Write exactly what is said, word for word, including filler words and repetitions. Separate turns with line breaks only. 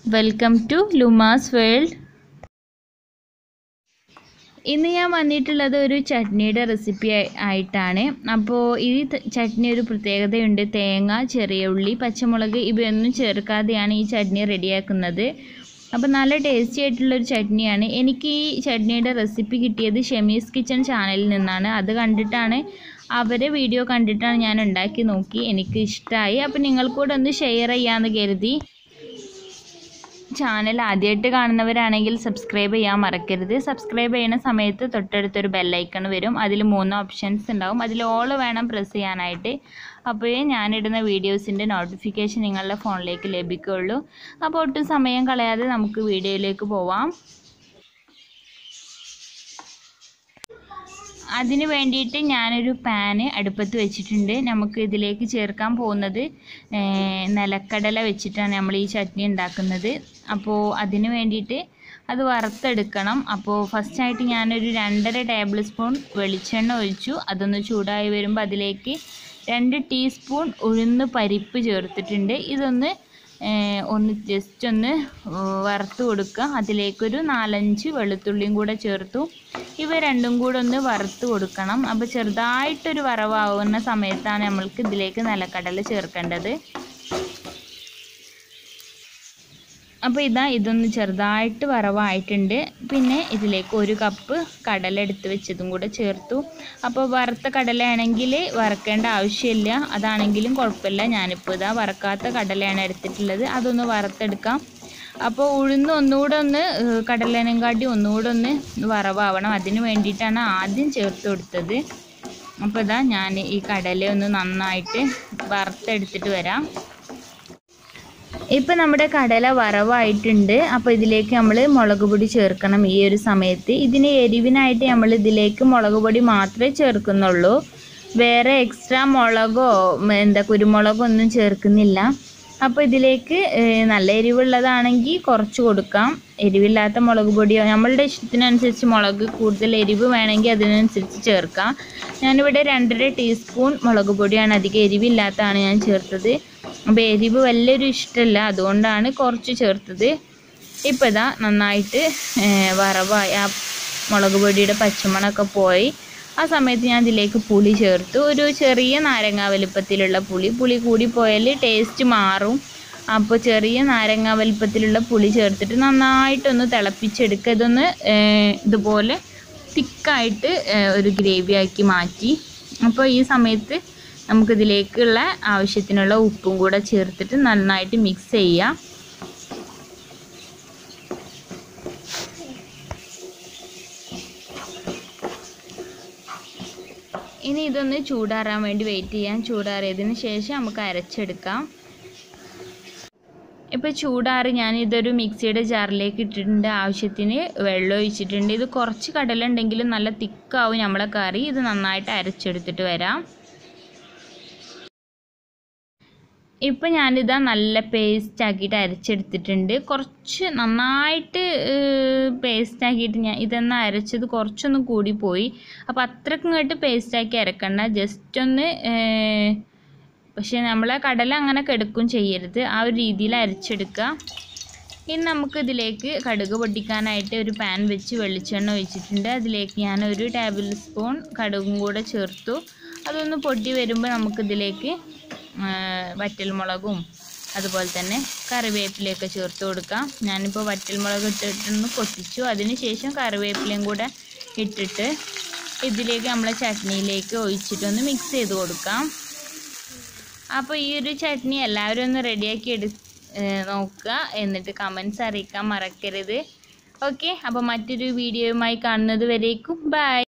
Welcome to ലുമാസ് world. ഇന്ന് ഞാൻ വന്നിട്ടുള്ളത് ഒരു ചട്നിയുടെ റെസിപ്പി ആയിട്ടാണ്. അപ്പോൾ ഈ ചട്നി ഒരു പ്രത്യേകതയുണ്ട്. തേങ്ങ, ചെറിയ ഉള്ളി, പച്ചമുളക് ഇവയൊന്നും ചേർക്കാതെയാണ് ഈ ചട്നി റെഡിയാക്കുന്നത്. അപ്പോൾ നല്ല ടേസ്റ്റി ആയിട്ടുള്ളൊരു ചട്നിയാണ്. എനിക്ക് ഈ ചട്നിയുടെ റെസിപ്പി കിട്ടിയത് ഷെമീസ് കിച്ചൺ ചാനലിൽ നിന്നാണ്. അത് കണ്ടിട്ടാണ് അവരെ വീഡിയോ കണ്ടിട്ടാണ് ഞാൻ ഉണ്ടാക്കി നോക്കി. എനിക്ക് ഇഷ്ടമായി. അപ്പോൾ നിങ്ങൾക്കൂടെ ഒന്ന് ഷെയർ ചെയ്യാമെന്ന് കരുതി. ചാനൽ ആദ്യമായിട്ട് കാണുന്നവരാണെങ്കിൽ സബ്സ്ക്രൈബ് ചെയ്യാൻ മറക്കരുത്. സബ്സ്ക്രൈബ് ചെയ്യുന്ന സമയത്ത് തൊട്ടടുത്തൊരു ബെല്ലൈക്കൺ വരും. അതിൽ മൂന്ന് ഓപ്ഷൻസ് ഉണ്ടാവും. അതിൽ ഓൾ വേണം പ്രസ് ചെയ്യാനായിട്ട്. അപ്പോഴേ ഞാനിടുന്ന വീഡിയോസിൻ്റെ നോട്ടിഫിക്കേഷൻ നിങ്ങളുടെ ഫോണിലേക്ക് ലഭിക്കുകയുള്ളൂ. അപ്പോൾ ഒട്ടും സമയം കളയാതെ നമുക്ക് വീഡിയോയിലേക്ക് പോവാം. അതിന് വേണ്ടിയിട്ട് ഞാനൊരു പാന് അടുപ്പത്ത് വെച്ചിട്ടുണ്ട്. നമുക്ക് ഇതിലേക്ക് ചേർക്കാൻ പോകുന്നത് നിലക്കടല വെച്ചിട്ടാണ് നമ്മൾ ഈ ചട്നി ഉണ്ടാക്കുന്നത്. അപ്പോൾ അതിന് വേണ്ടിയിട്ട് അത് വറുത്തെടുക്കണം. അപ്പോൾ ഫസ്റ്റായിട്ട് ഞാനൊരു രണ്ടര ടേബിൾ സ്പൂൺ വെളിച്ചെണ്ണ ഒഴിച്ചു. അതൊന്ന് ചൂടായി വരുമ്പോൾ അതിലേക്ക് രണ്ട് ടീസ്പൂൺ ഉഴുന്ന് പരിപ്പ് ചേർത്തിട്ടുണ്ട്. ഇതൊന്ന് ഒന്ന് ജസ്റ്റ് ഒന്ന് വറുത്ത് കൊടുക്കുക. അതിലേക്കൊരു നാലഞ്ച് വെളുത്തുള്ളിയും കൂടെ ചേർത്തു. ഇവ രണ്ടും കൂടെ ഒന്ന് വറുത്ത് കൊടുക്കണം. അപ്പോൾ ചെറുതായിട്ടൊരു വറവാകുന്ന സമയത്താണ് നമ്മൾക്ക് ഇതിലേക്ക് നിലക്കടല ചേർക്കേണ്ടത്. അപ്പോൾ ഇതാ ഇതൊന്ന് ചെറുതായിട്ട് വറവായിട്ടുണ്ട്. പിന്നെ ഇതിലേക്ക് ഒരു കപ്പ് കടല എടുത്ത് വെച്ചതും കൂടെ ചേർത്തു. അപ്പോൾ വറുത്ത കടലയാണെങ്കിൽ വറക്കേണ്ട ആവശ്യമില്ല, അതാണെങ്കിലും കുഴപ്പമില്ല. ഞാനിപ്പോൾ ഇതാ വറക്കാത്ത കടലയാണ് എടുത്തിട്ടുള്ളത്. അതൊന്ന് വറുത്തെടുക്കാം. അപ്പോൾ ഉഴുന്ന് ഒന്നുകൂടെ ഒന്ന് കടലേനും കാട്ടി ഒന്നുകൂടെ ഒന്ന് വറവാവണം. അതിന് വേണ്ടിയിട്ടാണ് ആദ്യം ചേർത്ത് കൊടുത്തത്. അപ്പോൾ ഇതാ ഞാൻ ഈ കടല ഒന്ന് നന്നായിട്ട് വറുത്തെടുത്തിട്ട് വരാം. ഇപ്പം നമ്മുടെ കടല വറവായിട്ടുണ്ട്. അപ്പോൾ ഇതിലേക്ക് നമ്മൾ മുളക് പൊടി ചേർക്കണം ഈ ഒരു സമയത്ത്. ഇതിന് എരിവിനായിട്ട് നമ്മൾ ഇതിലേക്ക് മുളക് പൊടി മാത്രമേ ചേർക്കുന്നുള്ളൂ. വേറെ എക്സ്ട്രാ മുളകോ എന്താ കുരുമുളകോ ഒന്നും ചേർക്കുന്നില്ല. അപ്പോൾ ഇതിലേക്ക് നല്ല എരിവുള്ളതാണെങ്കിൽ കുറച്ച് കൊടുക്കാം. എരിവില്ലാത്ത മുളക് പൊടിയോ നമ്മളുടെ ഇഷ്ടത്തിനനുസരിച്ച് മുളക് കൂടുതൽ എരിവ് വേണമെങ്കിൽ അതിനനുസരിച്ച് ചേർക്കാം. ഞാനിവിടെ രണ്ടര ടീസ്പൂൺ മുളക് പൊടിയാണ്, അധികം എരിവില്ലാത്തതാണ് ഞാൻ ചേർത്തത്. അപ്പോൾ എരിവ് വലിയൊരു ഇഷ്ടമല്ല, അതുകൊണ്ടാണ് കുറച്ച് ചേർത്തത്. ഇപ്പോൾ ഇതാ നന്നായിട്ട് വറവായി ആ മുളക് പൊടിയുടെ പച്ചമണമൊക്കെ പോയി. ആ സമയത്ത് ഞാൻ ഇതിലേക്ക് പുളി ചേർത്തു. ഒരു ചെറിയ നാരങ്ങ വലുപ്പത്തിലുള്ള പുളി. പുളി കൂടി പോയാൽ ടേസ്റ്റ് മാറും. അപ്പോൾ ചെറിയ നാരങ്ങ വലുപ്പത്തിലുള്ള പുളി ചേർത്തിട്ട് നന്നായിട്ടൊന്ന് തിളപ്പിച്ചെടുക്കുക. ഇതൊന്ന് ഇതുപോലെ തിക്കായിട്ട് ഒരു ഗ്രേവി ആക്കി മാറ്റി. അപ്പോൾ ഈ സമയത്ത് നമുക്കിതിലേക്കുള്ള ആവശ്യത്തിനുള്ള ഉപ്പും കൂടെ ചേർത്തിട്ട് നന്നായിട്ട് മിക്സ് ചെയ്യാം. ഇനി ഇതൊന്ന് ചൂടാറാൻ വേണ്ടി വെയിറ്റ് ചെയ്യാം. ചൂടാറിയതിന് ശേഷം നമുക്ക് അരച്ചെടുക്കാം. ഇപ്പോൾ ചൂടാറി ഞാൻ ഇതൊരു മിക്സിയുടെ ജാറിലേക്ക് ഇട്ടിട്ടുണ്ട്. ആവശ്യത്തിന് വെള്ളം ഒഴിച്ചിട്ടുണ്ട്. ഇത് കുറച്ച് കടല ഉണ്ടെങ്കിലും നല്ല തിക്കാവും നമ്മളെ കറി. ഇത് നന്നായിട്ട് അരച്ചെടുത്തിട്ട് വരാം. ഇപ്പം ഞാനിതാ നല്ല പേസ്റ്റ് ആക്കിയിട്ട് അരച്ചെടുത്തിട്ടുണ്ട്. കുറച്ച് നന്നായിട്ട് പേസ്റ്റ് ആക്കിയിട്ട് ഞാൻ ഇതെന്നാ അരച്ചത് കുറച്ചൊന്ന് കൂടിപ്പോയി. അപ്പോൾ അത്രക്കും കേട്ട് പേസ്റ്റാക്കി അരക്കണ്ട, ജസ്റ്റ് ഒന്ന്. പക്ഷേ നമ്മളെ കടല അങ്ങനെ കെടുക്കും ചെയ്യരുത്, ആ ഒരു രീതിയിൽ അരച്ചെടുക്കുക. ഇനി നമുക്ക് ഇതിലേക്ക് കടുക് പൊട്ടിക്കാനായിട്ട് ഒരു പാൻ വെച്ച് വെളിച്ചെണ്ണ ഒഴിച്ചിട്ടുണ്ട്. അതിലേക്ക് ഞാൻ ഒരു ടേബിൾ സ്പൂൺ കടുകും കൂടെ ചേർത്തു. അതൊന്ന് പൊട്ടി വരുമ്പോൾ നമുക്കിതിലേക്ക് വറ്റൽമുളകും അതുപോലെ തന്നെ കറിവേപ്പിലയൊക്കെ ചേർത്ത് കൊടുക്കാം. ഞാനിപ്പോൾ വറ്റൽമുളക് ഇട്ടിട്ടൊന്ന് പൊട്ടിച്ചു. അതിന് ശേഷം കറിവേപ്പിലയും കൂടെ ഇട്ടിട്ട് ഇതിലേക്ക് നമ്മളെ ചട്നിയിലേക്ക് ഒഴിച്ചിട്ടൊന്ന് മിക്സ് ചെയ്ത് കൊടുക്കാം. അപ്പോൾ ഈ ഒരു ചട്നി എല്ലാവരും ഒന്ന് റെഡിയാക്കി എടു നോക്കുക. എന്നിട്ട് കമൻസ് അറിയിക്കാൻ മറക്കരുത്. ഓക്കെ, അപ്പോൾ മറ്റൊരു വീഡിയോയുമായി കാണുന്നത് വരേക്കും ബൈ.